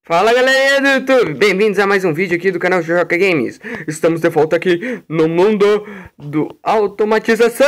Fala galerinha do YouTube, bem-vindos a mais um vídeo aqui do canal Jojoca Games. Estamos de volta aqui no mundo do automatização.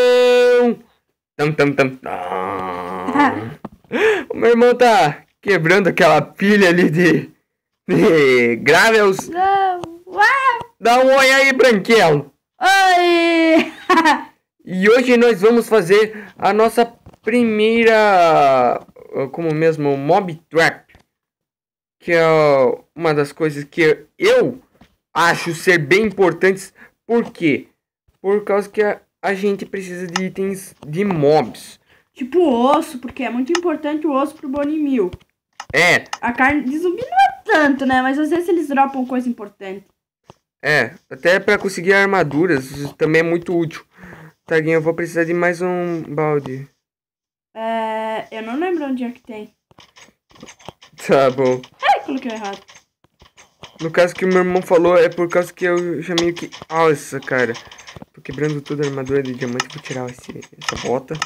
O meu irmão tá quebrando aquela pilha ali de gravels. Dá um oi aí, Branquelo. Oi! E hoje nós vamos fazer a nossa primeira, como mesmo, Mob Trap. Que é uma das coisas que eu acho ser bem importantes. Por quê? Por causa que a gente precisa de itens de mobs. Tipo osso, porque é muito importante o osso pro Bone Meal. É. A carne de zumbi não é tanto, né? Mas às vezes eles dropam coisa importante. É, até pra conseguir armaduras também é muito útil. Taguinho, eu vou precisar de mais um balde. Eu não lembro onde é que tem. Tá bom. Ai, coloquei errado. No caso que o meu irmão falou, é por causa que eu já meio que... Nossa, cara. Tô quebrando toda a armadura de diamante. Vou tirar essa bota.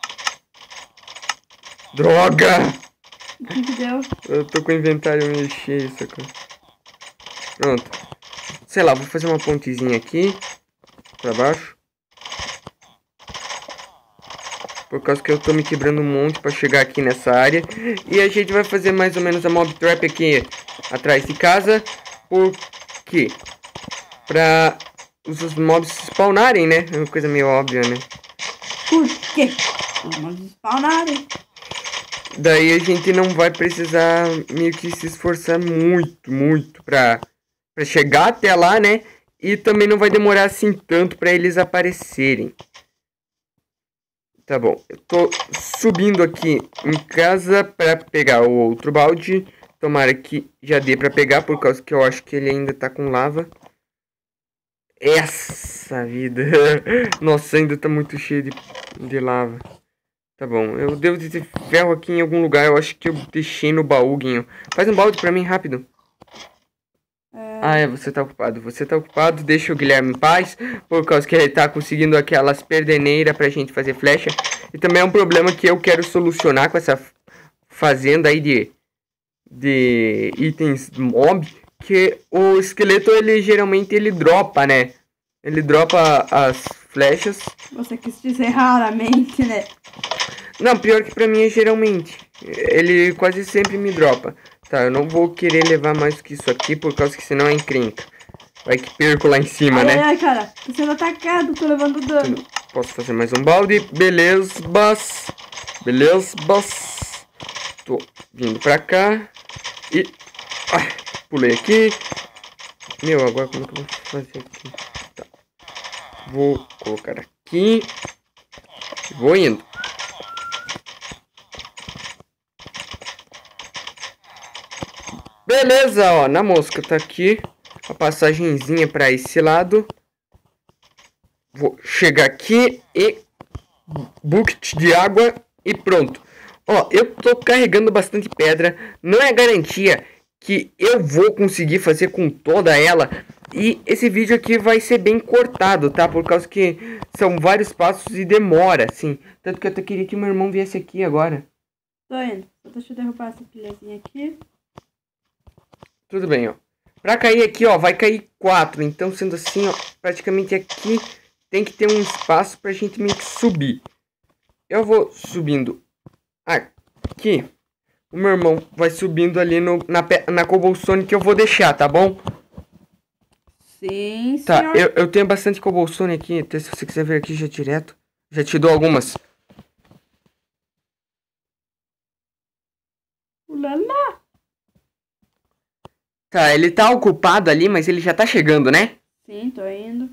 Droga! O que deu? Eu tô com o inventário meio cheio, sacou? Pronto. Sei lá, vou fazer uma pontezinha aqui. Pra baixo. Por causa que eu tô me quebrando um monte pra chegar aqui nessa área. E a gente vai fazer mais ou menos a mob trap aqui atrás de casa. Por quê? Pra os mobs spawnarem, né? É uma coisa meio óbvia, né? Por quê? Vamos spawnarem. Daí a gente não vai precisar meio que se esforçar muito pra chegar até lá, né? E também não vai demorar assim tanto pra eles aparecerem. Tá bom, eu tô subindo aqui em casa pra pegar o outro balde. Tomara que já dê pra pegar, por causa que eu acho que ele ainda tá com lava. Essa vida. Nossa, ainda tá muito cheio de lava. Tá bom, eu devo ter ferro aqui em algum lugar. Eu acho que eu deixei no baú, Guinho. Faz um balde pra mim, rápido. Você tá ocupado. Você tá ocupado, deixa o Guilherme em paz. Por causa que ele tá conseguindo aquelas perdeneiras pra gente fazer flecha. E também é um problema que eu quero solucionar com essa fazenda aí de itens mob. Que o esqueleto, ele geralmente ele dropa, né? Ele dropa as flechas. Você quis dizer raramente, né? Não, pior que pra mim é geralmente. Ele quase sempre me dropa. Tá, eu não vou querer levar mais que isso aqui, por causa que senão é encrenca. Vai que perco lá em cima, né? Ai, cara, tô sendo atacado, tô levando dano. Posso fazer mais um balde. Beleza, boss. Beleza, boss. Tô vindo pra cá. E... pulei aqui. Meu, agora como é que eu vou fazer aqui? Tá. Vou colocar aqui. Vou indo. Beleza, ó, na mosca tá aqui a passagenzinha pra esse lado. Vou chegar aqui e bucket de água e pronto. Ó, eu tô carregando bastante pedra, não é garantia que eu vou conseguir fazer com toda ela. E esse vídeo aqui vai ser bem cortado, tá? Por causa que são vários passos e demora, assim. Tanto que eu até queria que meu irmão viesse aqui agora. Tô indo, só deixa eu derrubar essa pilhazinha aqui. Tudo bem, ó. Pra cair aqui, ó, vai cair 4. Então, sendo assim, ó, praticamente aqui tem que ter um espaço pra gente meio que subir. Eu vou subindo aqui. O meu irmão vai subindo ali na cobblestone que eu vou deixar, tá bom? Sim, senhor. Tá, eu tenho bastante cobblestone aqui. Até se você quiser ver aqui já direto. Já te dou algumas. Ulala. Tá, ele tá ocupado ali, mas ele já tá chegando, né? Sim, tô indo.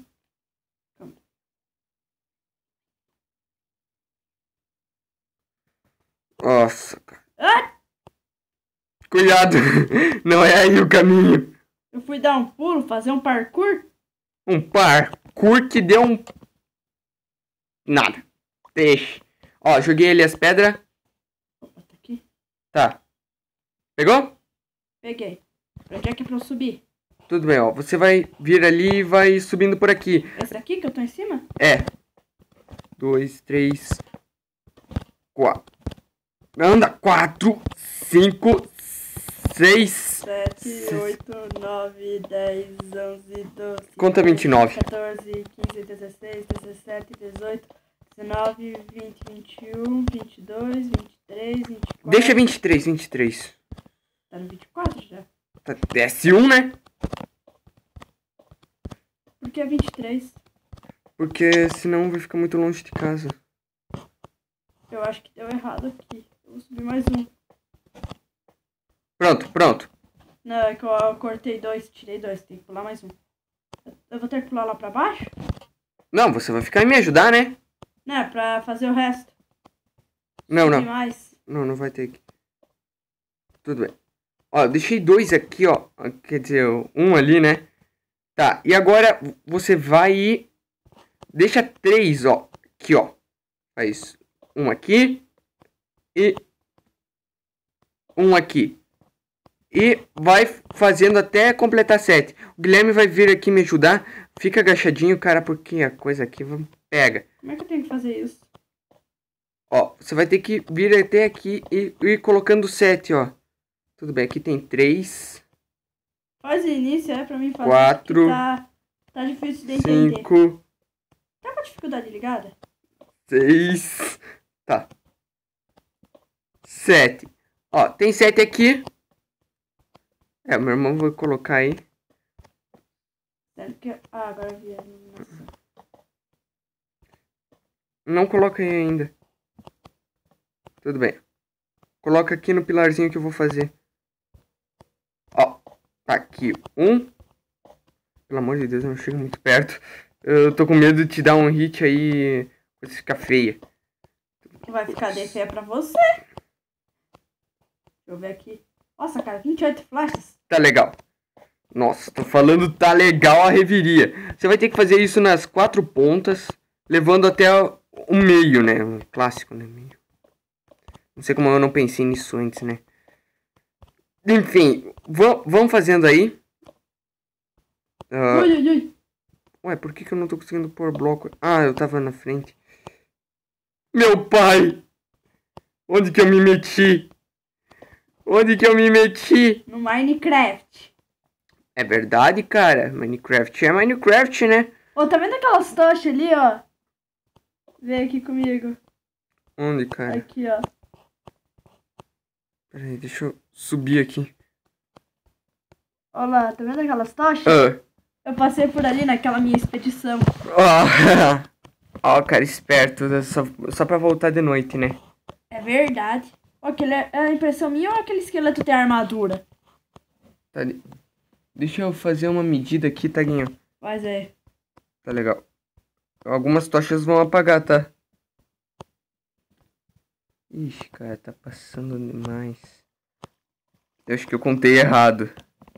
Nossa, cara. Cuidado, não é aí o caminho. Eu fui dar um pulo, fazer um parkour. Um parkour que deu um... nada. Deixa. Ó, joguei ali as pedras. Opa, tá aqui. Tá. Pegou? Peguei. Pra que é que é pra eu subir? Tudo bem, ó. Você vai vir ali e vai subindo por aqui. Esse daqui que eu tô em cima? É. 2, 3, 4. Anda. 4, 5, 6. 7, 8, 9, 10, 11, 12. Conta 29. 14, 15, 16, 17, 18, 19, 20, 21, 22, 23, 24. Deixa 23. Tá no 24 já. Desce 1, né? Por que 23? Porque senão vai ficar muito longe de casa. Eu acho que deu errado aqui. Eu vou subir mais um. Pronto. Não, é que eu cortei 2, tirei 2. Tem que pular mais um. Eu vou ter que pular lá pra baixo? Não, você vai ficar e me ajudar, né? Não, é pra fazer o resto. Não. Subir mais. Não vai ter que. Tudo bem. Ó, deixei 2 aqui, ó. Quer dizer, 1 ali, né? Tá, e agora você vai e deixa 3, ó. Aqui, ó. Faz 1 aqui e 1 aqui. E vai fazendo até completar 7. O Guilherme vai vir aqui me ajudar. Fica agachadinho, cara, porque a coisa aqui pega. Como é que eu tenho que fazer isso? Ó, você vai ter que vir até aqui e ir colocando 7, ó. Tudo bem, aqui tem 3. Faz o início, pra mim fazer. 4. Tá difícil de entender. 5. Tá com a dificuldade ligada? 6. Tá. 7. Ó, tem 7 aqui. Meu irmão vai colocar aí. Sério que... agora eu vi a iluminação. Não coloca aí ainda. Tudo bem. Coloca aqui no pilarzinho que eu vou fazer. Ó, tá aqui 1. Pelo amor de Deus, eu não chego muito perto. Eu tô com medo de te dar um hit aí. Coisa ficar feia. Que vai ficar de feia pra você. Deixa eu ver aqui. Nossa, cara, 28 flashes. Tá legal. Nossa, tô falando tá legal a reviria. Você vai ter que fazer isso nas 4 pontas, levando até o meio, né? Um clássico, né? Meio. Não sei como eu não pensei nisso antes, né? Enfim, vamos fazendo aí. Ui. Ué, por que eu não tô conseguindo pôr bloco? Ah, eu tava na frente. Meu pai! Onde que eu me meti? No Minecraft. É verdade, cara. Minecraft é Minecraft, né? Ô, tá vendo aquelas tochas ali, ó? Vem aqui comigo. Onde, cara? Aqui, ó. Pera aí, deixa eu subir aqui. Olha lá, tá vendo aquelas tochas? Eu passei por ali naquela minha expedição. Ó, cara, esperto. Só pra voltar de noite, né? É verdade. Ó, aquele é a impressão minha ou aquele esqueleto tem armadura? Tá ali. Deixa eu fazer uma medida aqui, Taguinho. Mas é. Tá legal. Algumas tochas vão apagar, tá? Ixi, cara, tá passando demais. Eu acho que eu contei errado.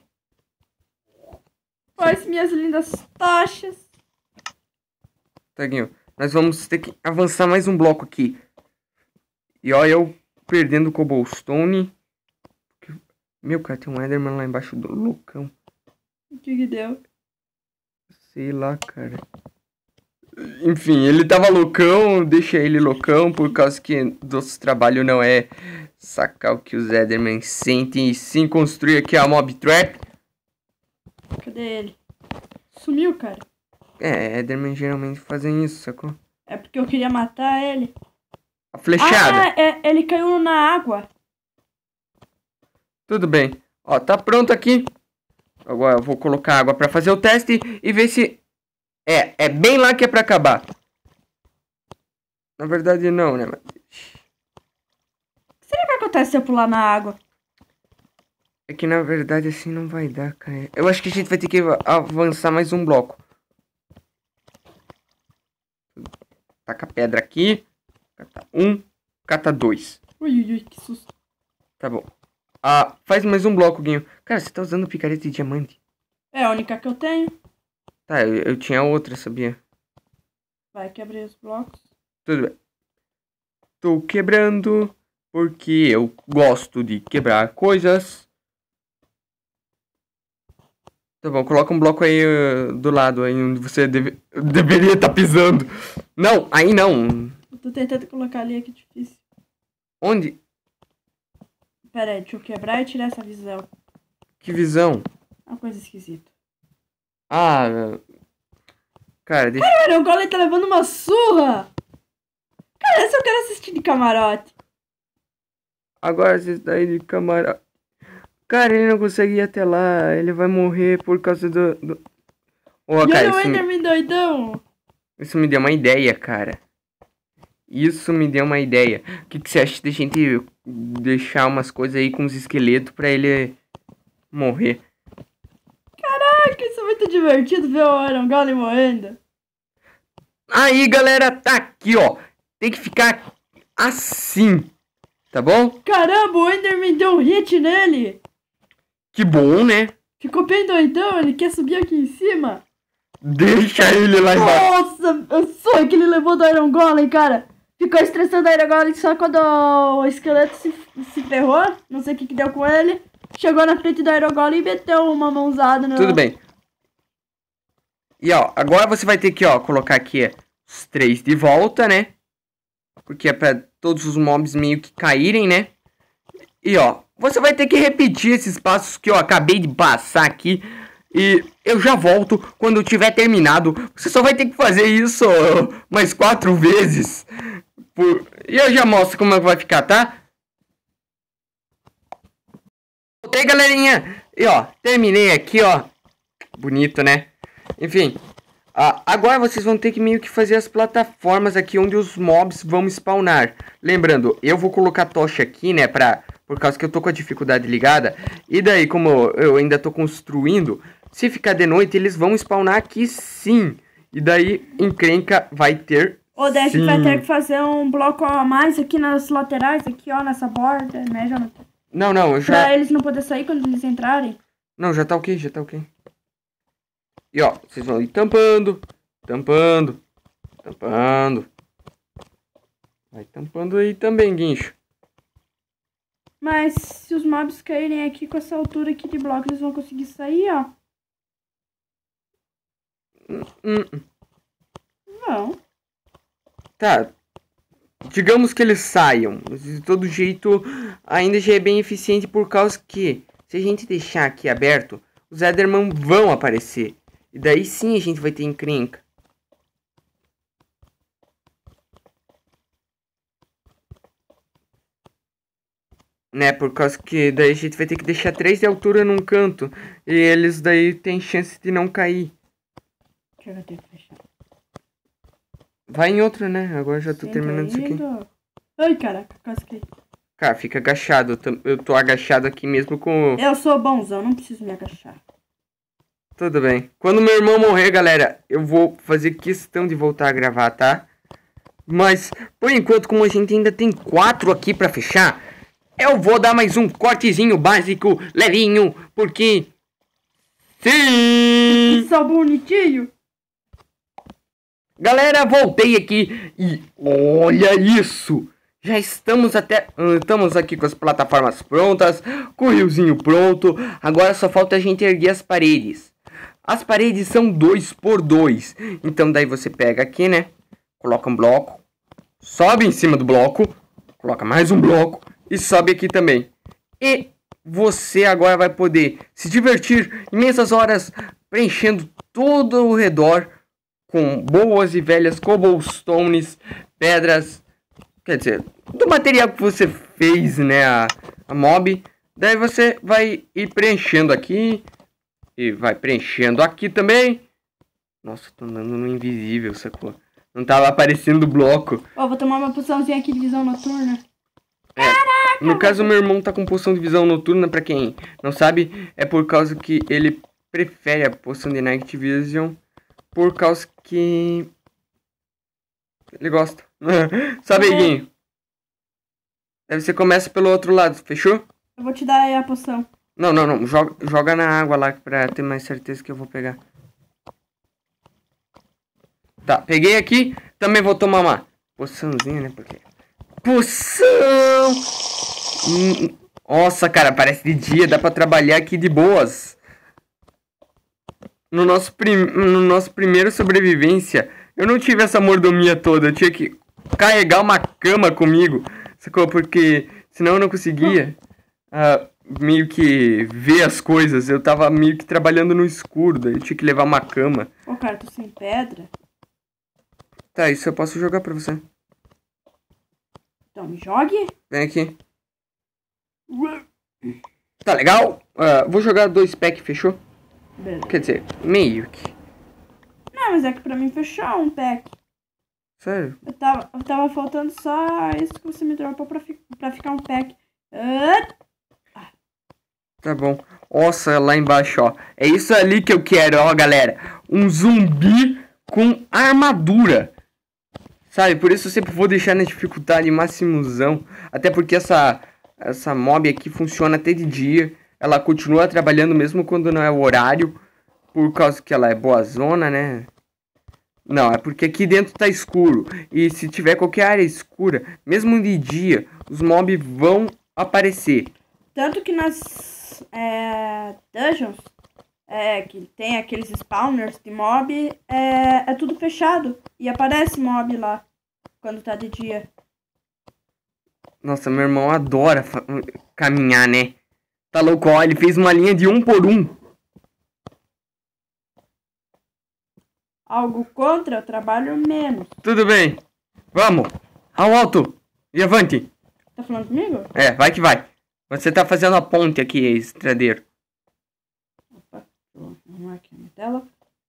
Olha minhas lindas tochas. Taguinho, nós vamos ter que avançar mais um bloco aqui. E olha eu perdendo o cobblestone. Meu, cara, tem um Enderman lá embaixo do loucão. O que deu? Sei lá, cara. Enfim, ele tava loucão, deixa ele loucão, por causa que nosso trabalho não é sacar o que os Enderman sentem, e sim construir aqui a Mob Trap. Cadê ele? Sumiu, cara. Enderman geralmente fazem isso, sacou? É porque eu queria matar ele. A flechada. Ele caiu na água. Tudo bem. Ó, tá pronto aqui. Agora eu vou colocar água pra fazer o teste e ver se... É bem lá que é pra acabar. Na verdade não, né? O que será que acontece se eu pular na água? É que na verdade assim não vai dar, cara. Eu acho que a gente vai ter que avançar mais um bloco. Taca a pedra aqui. Cata 1, cata 2. Ui, que susto. Tá bom. Faz mais um bloco, Guinho. Cara, você tá usando picareta de diamante? É a única que eu tenho. Tá, eu tinha outra, sabia? Vai quebrar os blocos. Tudo bem. Tô quebrando porque eu gosto de quebrar coisas. Tá bom, coloca um bloco aí do lado, aí onde você deveria estar pisando. Não, aí não. Eu tô tentando colocar ali, é que difícil. Onde? Pera aí, deixa eu quebrar e tirar essa visão. Que visão? Uma coisa esquisita. Ah, cara, deixa... Cara, o Golem tá levando uma surra! Cara, esse eu quero assistir de camarote. Agora você está aí de camarote. Cara, ele não consegue ir até lá. Ele vai morrer por causa do... Oh, E cara, olha o Enderman doidão. isso me deu uma ideia, cara. Isso me deu uma ideia. O que você acha de a gente deixar umas coisas aí com os esqueletos pra ele morrer? Caraca, isso é muito divertido ver o Iron Golem morrendo. Aí, galera, tá aqui, ó. Tem que ficar assim, tá bom? Caramba, o Enderman deu um hit nele. Que bom, né? Ficou bem doidão, ele quer subir aqui em cima. Deixa ele lá embaixo. Nossa, eu sonho que ele levou do Iron Golem, cara. Ficou estressando o Iron Golem só quando o esqueleto se ferrou. Não sei o que deu com ele. Chegou na frente do Iron Golem e meteu uma mãozada no... Tudo bem. E ó, agora você vai ter que, ó, colocar aqui os 3 de volta, né? Porque é pra todos os mobs meio que caírem, né? E ó, você vai ter que repetir esses passos que eu acabei de passar aqui. E eu já volto quando eu tiver terminado. Você só vai ter que fazer isso mais 4 vezes. E eu já mostro como é que vai ficar, tá? Voltei, galerinha. E ó, terminei aqui, ó. Bonito, né? Enfim. Agora vocês vão ter que meio que fazer as plataformas aqui onde os mobs vão spawnar. Lembrando, eu vou colocar tocha aqui, né? Por causa que eu tô com a dificuldade ligada. E daí, como eu ainda tô construindo, se ficar de noite, eles vão spawnar aqui sim. E daí, encrenca vai ter. Ou daí a gente sim. vai ter que fazer um bloco a mais aqui nas laterais, aqui ó, nessa borda, né, Jonathan? Não, eu já... Pra eles não poderem sair quando eles entrarem. Não, já tá ok, já tá ok. E ó, vocês vão ir tampando, tampando, tampando. Vai tampando aí também, guincho. Mas se os mobs caírem aqui com essa altura aqui de bloco, eles vão conseguir sair, ó. Não. Tá. Digamos que eles saiam. Mas de todo jeito, ainda já é bem eficiente por causa que, se a gente deixar aqui aberto, os Enderman vão aparecer. E daí sim a gente vai ter encrenca. Né, por causa que daí a gente vai ter que deixar 3 de altura num canto. E eles daí tem chance de não cair. Deixa eu ter que fechar. Vai em outro, né? Agora já tô terminando isso aqui. Ai, caraca, casquei. Cara, fica agachado. Eu tô agachado aqui mesmo com... Eu sou bonzão, não preciso me agachar. Tudo bem. Quando meu irmão morrer, galera, eu vou fazer questão de voltar a gravar, tá? Mas, por enquanto, como a gente ainda tem 4 aqui pra fechar, eu vou dar mais um cortezinho básico, levinho, porque... Sim! Só bonitinho. Galera, voltei aqui e olha isso! Já estamos estamos aqui com as plataformas prontas, com o riozinho pronto. Agora só falta a gente erguer as paredes. As paredes são 2 por 2. Então daí você pega aqui, né? Coloca um bloco, sobe em cima do bloco, coloca mais um bloco e sobe aqui também. E você agora vai poder se divertir imensas horas preenchendo todo o redor com boas e velhas cobblestones, pedras, quer dizer, do material que você fez, né, a mob. Daí você vai ir preenchendo aqui e vai preenchendo aqui também. Nossa, tô andando no invisível, sacou? Não tava aparecendo o bloco. Ó, vou tomar uma poçãozinha aqui de visão noturna. Caraca! No caso, meu irmão tá com poção de visão noturna, pra quem não sabe, é por causa que ele prefere a poção de Night Vision, por causa que ele gosta. Sabe, Guinho? Daí você começa pelo outro lado, fechou? Eu vou te dar aí a poção. Não. Joga na água lá pra ter mais certeza que eu vou pegar. Tá, peguei aqui. Também vou tomar uma poçãozinha, né? Porque... Poção! Nossa, cara, parece de dia. Dá pra trabalhar aqui de boas. No nosso primeiro sobrevivência, eu não tive essa mordomia toda. Eu tinha que carregar uma cama comigo. Sacou? Porque senão eu não conseguia. meio que ver as coisas. Eu tava meio que trabalhando no escuro, daí eu tinha que levar uma cama. Ô, cara, tô sem pedra. Tá, isso eu posso jogar pra você. Então me jogue. Vem aqui. Tá legal? Vou jogar 2 packs, fechou? Beleza. Quer dizer, meio que. Não, mas é que pra mim fechou um pack. Sério? Eu tava faltando só isso que você me dropou pra ficar um pack. Tá bom. Nossa, lá embaixo, ó. É isso ali que eu quero, ó, galera. Um zumbi com armadura. Sabe, por isso eu sempre vou deixar na dificuldade maximuzão. Até porque essa mob aqui funciona até de dia. Ela continua trabalhando mesmo quando não é o horário. Por causa que ela é boa zona, né? Não, é porque aqui dentro tá escuro. E se tiver qualquer área escura, mesmo de dia, os mobs vão aparecer. Tanto que nas dungeons, que tem aqueles spawners de mob, é tudo fechado. E aparece mob lá, quando tá de dia. Nossa, meu irmão adora caminhar, né? Tá louco, ó, ele fez uma linha de 1 por 1. Algo contra, eu trabalho menos. Tudo bem. Vamos. Ao alto. E avante. Tá falando comigo? Vai que vai. Você tá fazendo a ponte aqui, estradeiro. Opa, vou arrumar aqui a minha tela.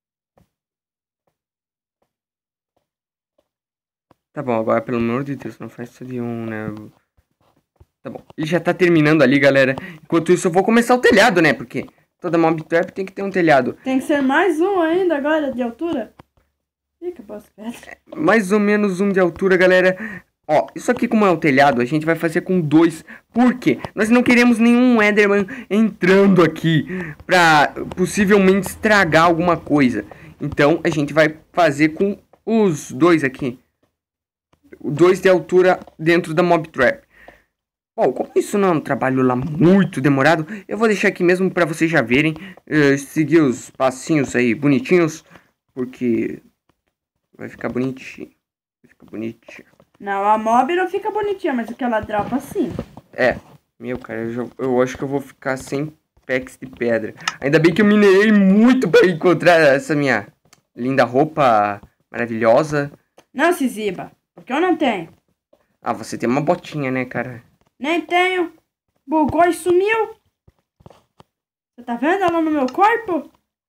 Tá bom, agora pelo amor de Deus, não faz isso de 1, né? Tá bom. Ele já tá terminando ali, galera. Enquanto isso eu vou começar o telhado, né? Porque toda mob trap tem que ter um telhado. Tem que ser mais um ainda agora, de altura. Ih, acabou as pedras. Mais ou menos 1 de altura, galera. Ó, isso aqui como é o telhado, a gente vai fazer com 2. Por quê? Nós não queremos nenhum Enderman entrando aqui pra possivelmente estragar alguma coisa. Então a gente vai fazer com os 2 aqui. 2 de altura dentro da mob trap. Bom, como isso não é um trabalho lá muito demorado, eu vou deixar aqui mesmo pra vocês já verem. Seguir os passinhos aí bonitinhos. Porque vai ficar bonitinho. Vai ficar bonitinho. Não, a mob não fica bonitinha, mas o que ela dropa sim. Meu, cara, eu acho que eu vou ficar sem packs de pedra. Ainda bem que eu minerei muito pra encontrar essa minha linda roupa maravilhosa. Não se exiba, porque eu não tenho. Você tem uma botinha, né, cara? Nem tenho. Bugou e sumiu. Você tá vendo ela no meu corpo?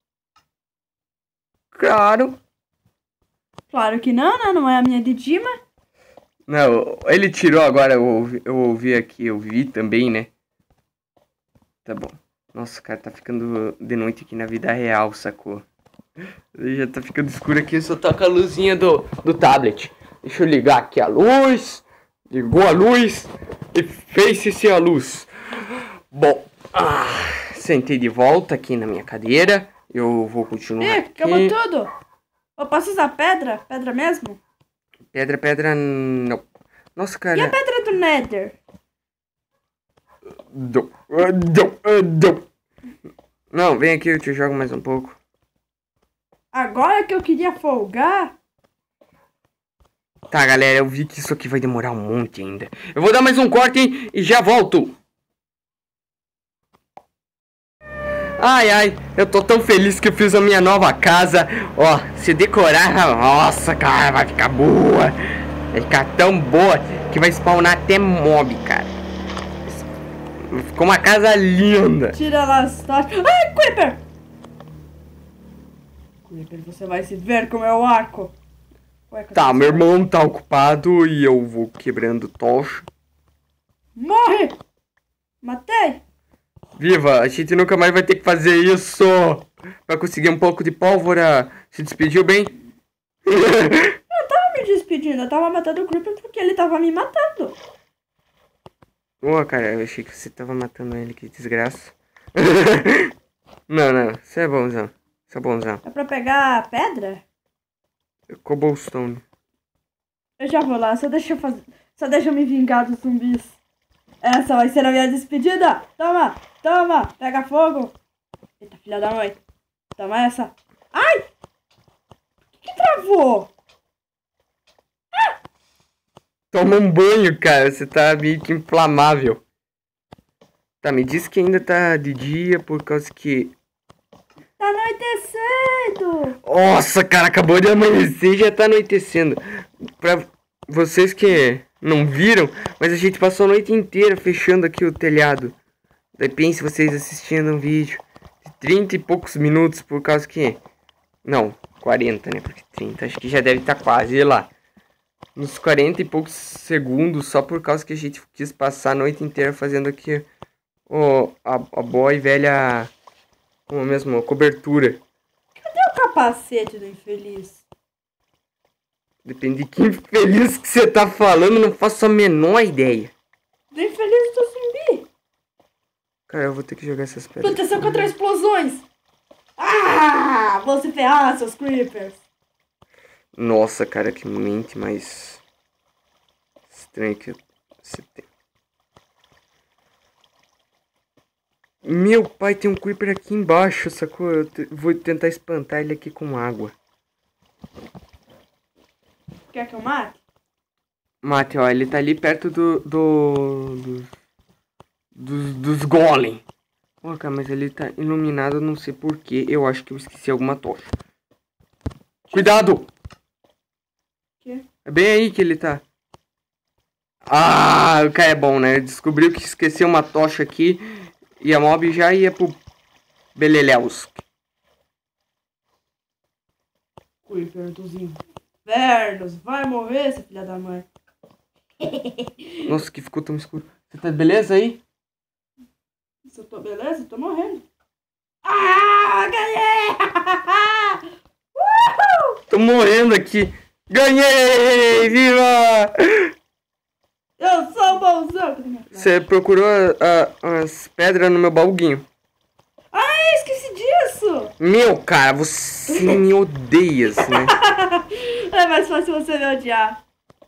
Claro. Claro que não, né? Não é a minha Didima. Não, ele tirou agora, eu ouvi aqui, eu vi também, né? Tá bom. Nossa, cara, tá ficando de noite aqui na vida real, sacou? Já tá ficando escuro aqui, só tá com a luzinha do tablet. Deixa eu ligar aqui a luz. Ligou a luz e fez-se a luz. Bom, sentei de volta aqui na minha cadeira. Eu vou continuar aqui. Acabou tudo. Eu posso usar pedra? Pedra mesmo? Pedra, não. Nossa, cara. E a pedra do Nether? Não, vem aqui, eu te jogo mais um pouco. Agora que eu queria folgar. Tá, galera, eu vi que isso aqui vai demorar um monte ainda. Eu vou dar mais um corte, hein, e já volto. Ai, eu tô tão feliz que eu fiz a minha nova casa. Ó, se decorar, nossa, cara, vai ficar boa. Vai ficar tão boa que vai spawnar até mob, cara. Ficou uma casa linda. Tira lá as tochas. Ai, Creeper! Creeper, você vai se ver com o meu arco. Tá, meu irmão tá ocupado e eu vou quebrando tocha. Morre! Matei! Viva, a gente nunca mais vai ter que fazer isso. Pra conseguir um pouco de pólvora. Se despediu bem? Eu tava me despedindo, eu tava matando o Creeper porque ele tava me matando. Cara, eu achei que você tava matando ele, que desgraça. Não, você é bonzão. Você é bonzão. É pra pegar a pedra? Cobblestone. Eu já vou lá, só deixa eu me vingar dos zumbis. Essa vai ser a minha despedida. Toma, pega fogo. Eita, filha da mãe. Toma essa. Ai! Por que travou? Toma um banho, cara, você tá meio que inflamável. Tá, me diz que ainda tá de dia por causa que... Tá anoitecendo. Nossa, cara, acabou de amanhecer e já tá anoitecendo. Pra vocês que não viram, mas a gente passou a noite inteira fechando aqui o telhado. Daí pense vocês assistindo um vídeo de 30 e poucos minutos por causa que... Não, 40, né? Porque 30 acho que já deve estar quase lá. Nos 40 e poucos segundos, só por causa que a gente quis passar a noite inteira fazendo aqui a boa e velha... Como mesmo, cobertura. Cadê o capacete do infeliz? Depende de que infeliz que você tá falando, não faço a menor ideia. Do infeliz do zumbi. Cara, eu vou ter que jogar essas pedras. Proteção contra explosões. Ah! Vão se ferrar, seus creepers. Nossa, cara, que mente mais estranha que você tem. Meu pai, tem um creeper aqui embaixo, sacou? Eu vou tentar espantar ele aqui com água. Quer que eu mate? Mate, ó, ele tá ali perto dos golem. Ó, cara, mas ele tá iluminado, não sei porquê. Eu acho que eu esqueci alguma tocha. Cuidado! Que? É bem aí que ele tá. Ah, o cara é bom, né? Descobriu que esqueceu uma tocha aqui e a mob já ia pro Beleléus. Creeper dos infernos. Vai morrer, seu filho da mãe. Nossa, que ficou tão escuro. Você tá beleza aí? Se eu tô beleza, eu tô morrendo. Ah, ganhei! Tô morrendo aqui. Ganhei! Viva! Eu sou bonzão. Você procurou as pedras no meu baúguinho. Ah, esqueci disso. Meu, cara, você me odeia, né? É mais fácil você me odiar.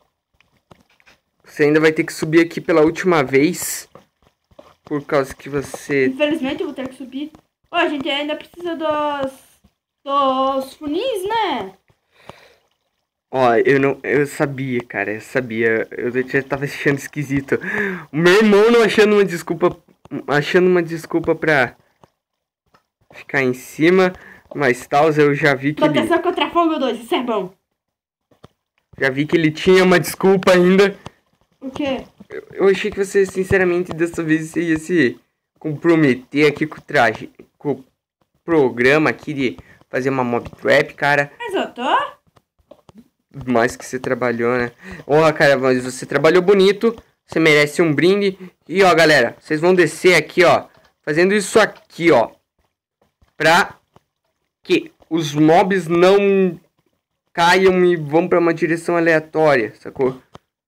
Você ainda vai ter que subir aqui pela última vez. Por causa que você... Infelizmente eu vou ter que subir. Ó, a gente ainda precisa dos funis, né? Ó, eu sabia, cara, eu sabia. Eu já tava achando esquisito. O meu irmão não achando uma desculpa pra ficar em cima. Mas tal, eu já vi que Proteção contra fogo 2, isso é bom. Já vi que ele tinha uma desculpa ainda. O quê? Eu achei que você, sinceramente, dessa vez você ia se comprometer aqui com o programa aqui de fazer uma mob trap, cara. Mas eu tô? Mais que você trabalhou, né? Ó, cara, mas você trabalhou bonito. Você merece um brinde. E, ó, galera, vocês vão descer aqui, ó. Fazendo isso aqui, ó. Pra que os mobs não caiam e vão pra uma direção aleatória, sacou?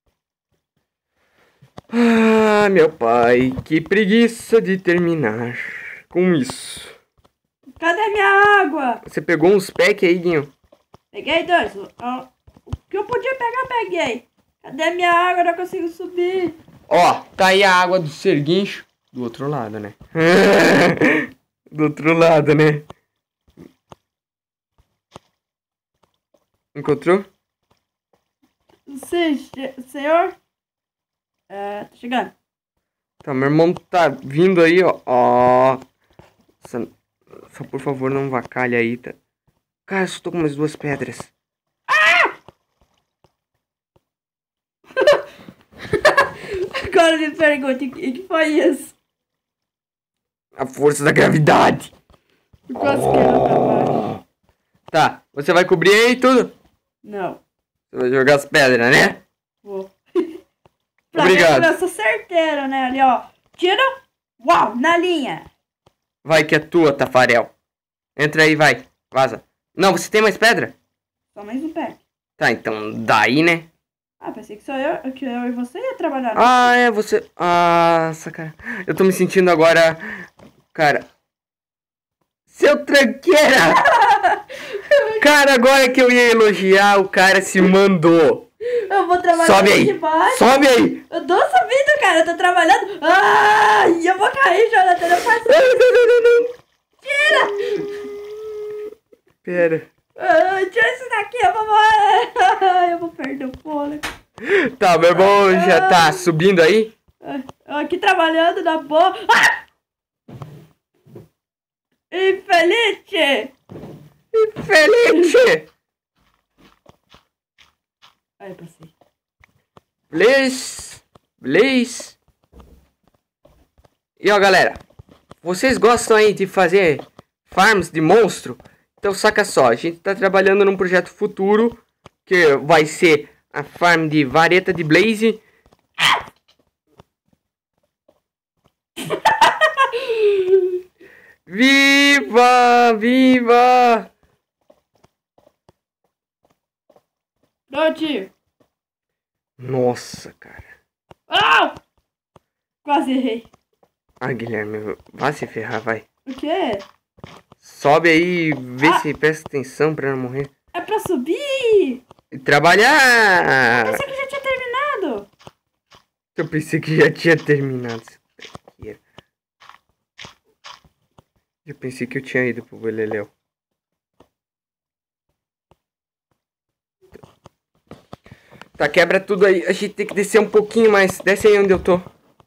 Ah, meu pai, que preguiça de terminar com isso. Cadê minha água? Você pegou uns pack aí, Guinho? Peguei 2. O que eu podia pegar, peguei. Cadê minha água? Eu não consigo subir. Ó, tá aí a água do Serguincho. Do outro lado, né? Do outro lado, né? Encontrou? Sim, senhor? Tá chegando. Tá, meu irmão tá vindo aí, ó. Ó. Só por favor, não vacalha aí, tá? Cara, só tô com umas 2 pedras. Agora me pergunte, o que foi isso? A força da gravidade. Cosqueiro pra baixo. Tá, você vai cobrir aí tudo? Não, Você vai jogar as pedras, né? vou. Obrigado. Eu sou certeiro, né? Ali, ó. Tira. Uau, na linha. Vai que é tua, Tafarel. Entra aí, vai. Vaza. Não, você tem mais pedra? Só mais um pé. Tá, então daí, né? Ah, pensei que que eu e você ia trabalhar. Né? Ah, é, você... Nossa, cara. Eu tô me sentindo agora... Cara... Seu tranqueira! Cara, agora que eu ia elogiar, o cara se mandou. Eu vou trabalhar Sobe aqui aí! embaixo. Sobe aí! Eu tô subindo, cara. Eu tô trabalhando. Ai, eu vou cair, Jonathan. Não faz isso. Não. Tira! Pera. Tira isso daqui, eu vou morrer. Eu vou perder o fôlego. Tá, meu irmão já tá subindo aí? Eu aqui trabalhando na boa. Ah! Infeliz! Infeliz! Aí, passei. Blaze. E ó, galera, vocês gostam aí de fazer farms de monstro? Então saca só, a gente tá trabalhando num projeto futuro que vai ser a farm de vareta de Blaze. Viva! Viva! Prontinho. Nossa, cara. Ah! Quase errei. Ah, Guilherme, vai se ferrar, vai. O quê? Sobe aí e vê se presta atenção pra não morrer. É pra subir! E trabalhar! Eu pensei que já tinha terminado. Eu pensei que já tinha terminado. Eu pensei que eu tinha ido pro Beleléu. Tá, quebra tudo aí. A gente tem que descer um pouquinho mais. Desce aí onde eu tô.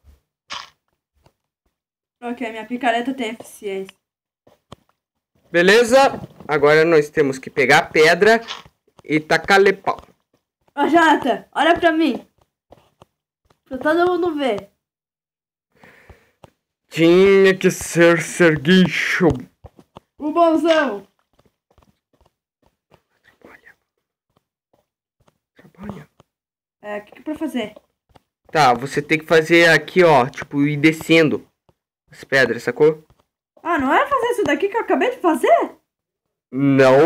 Ok, minha picareta tem eficiência. Beleza? Agora nós temos que pegar a pedra e tacar-lhe pau. Ô, Jonathan, olha pra mim. Pra todo mundo ver. Tinha que ser Serguicho. O bonzão. Trabalha. É, o que é pra fazer? Tá, você tem que fazer aqui, ó. Tipo, ir descendo as pedras, sacou? Ah, não é fazer isso daqui que eu acabei de fazer? Não.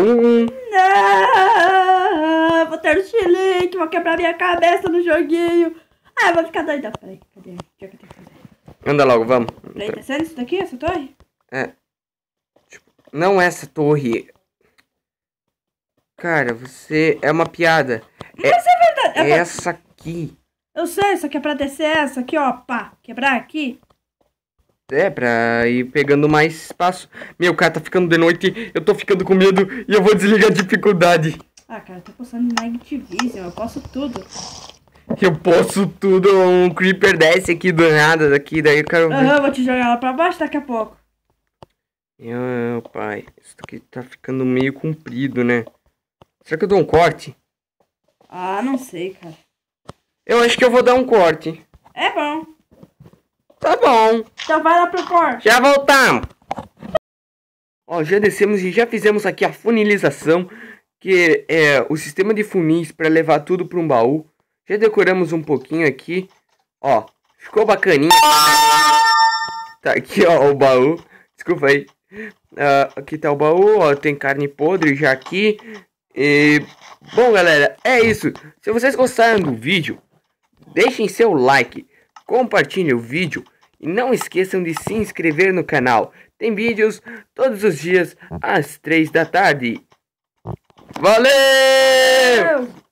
Não! Vou ter um chilique, vou quebrar minha cabeça no joguinho. Ah, eu vou ficar doida. Peraí, cadê? O que é que eu tenho que fazer? Anda logo, vamos. Peraí, descendo isso daqui, essa torre? É. Tipo, não essa torre. Cara, você é uma piada. Mas é verdade. É essa aqui. Eu sei, isso aqui é pra descer essa aqui, ó. Pá, quebrar aqui. É, pra ir pegando mais espaço. Meu, cara, tá ficando de noite. Eu tô ficando com medo e eu vou desligar a dificuldade. Ah, cara, eu tô postando Night Vision, eu posso tudo. Eu posso tudo. Um creeper desce aqui do nada daqui. Daí eu quero ver. Aham, vou te jogar lá pra baixo daqui a pouco. Meu pai, isso aqui tá ficando meio comprido, né? Será que eu dou um corte? Ah, não sei, cara. Eu acho que eu vou dar um corte. É bom. Tá bom. Então vai lá pro corte. Já voltamos. Ó, já descemos e já fizemos aqui a funilização, que é o sistema de funis para levar tudo para um baú. Já decoramos um pouquinho aqui. Ó, ficou bacaninha. Tá aqui, ó, o baú. Desculpa aí. Aqui tá o baú, ó, tem carne podre já aqui. E, bom, galera, é isso. Se vocês gostaram do vídeo, deixem seu like, compartilhem o vídeo e não esqueçam de se inscrever no canal. Tem vídeos todos os dias às 3 da tarde. Valeu!